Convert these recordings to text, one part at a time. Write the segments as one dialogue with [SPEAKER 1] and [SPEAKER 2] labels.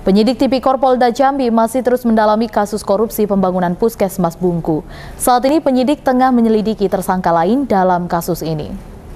[SPEAKER 1] Penyidik Tipikor Polda Jambi masih terus mendalami kasus korupsi pembangunan Puskesmas Bungku. Saat ini penyidik tengah menyelidiki tersangka lain dalam kasus ini.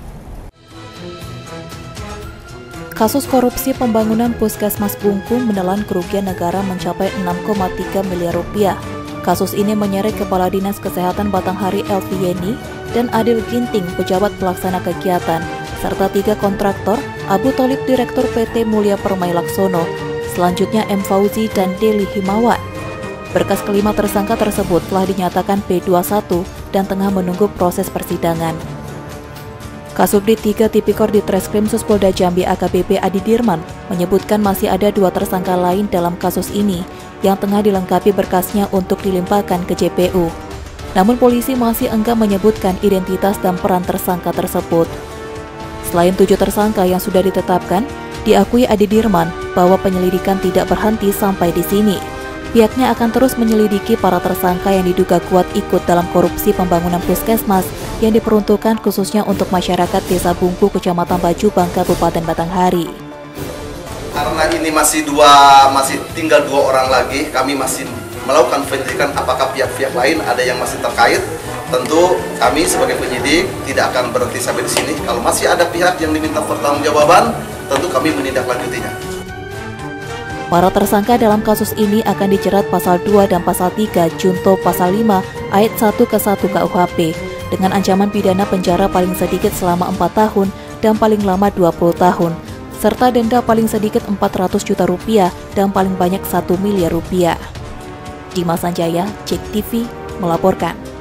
[SPEAKER 1] Kasus korupsi pembangunan Puskesmas Bungku menelan kerugian negara mencapai 6,3 miliar rupiah. Kasus ini menyeret Kepala Dinas Kesehatan Batanghari Elvi Yeni dan Adil Ginting, pejabat pelaksana kegiatan, serta 3 kontraktor, Abu Tholib Direktur PT Mulya Permai Laksono, selanjutnya M. Fauzi dan Deli Himawan. Berkas kelima tersangka tersebut telah dinyatakan P21 dan tengah menunggu proses persidangan. Kasubdit 3 Tipikor Ditreskrim Suspolda Jambi AKBP Adi Dirman menyebutkan masih ada 2 tersangka lain dalam kasus ini yang tengah dilengkapi berkasnya untuk dilimpahkan ke JPU. Namun polisi masih enggan menyebutkan identitas dan peran tersangka tersebut. Selain 7 tersangka yang sudah ditetapkan, diakui Adi Dirman bahwa penyelidikan tidak berhenti sampai di sini. Pihaknya akan terus menyelidiki para tersangka yang diduga kuat ikut dalam korupsi pembangunan puskesmas yang diperuntukkan khususnya untuk masyarakat Desa Bungku, Kecamatan Bajubang, Kabupaten Batanghari.
[SPEAKER 2] Karena ini masih tinggal 2 orang lagi, kami masih melakukan penyelidikan apakah pihak-pihak lain ada yang masih terkait. Tentu kami sebagai penyidik tidak akan berhenti sampai di sini. Kalau masih ada pihak yang diminta pertanggungjawaban, tentu kami menindaklanjutinya.
[SPEAKER 1] Para tersangka dalam kasus ini akan dijerat pasal 2 dan pasal 3 junto pasal 5 ayat 1 ke 1 KUHP dengan ancaman pidana penjara paling sedikit selama 4 tahun dan paling lama 20 tahun serta denda paling sedikit 400 juta rupiah dan paling banyak 1 miliar rupiah. Dimas Sanjaya, JEK TV melaporkan.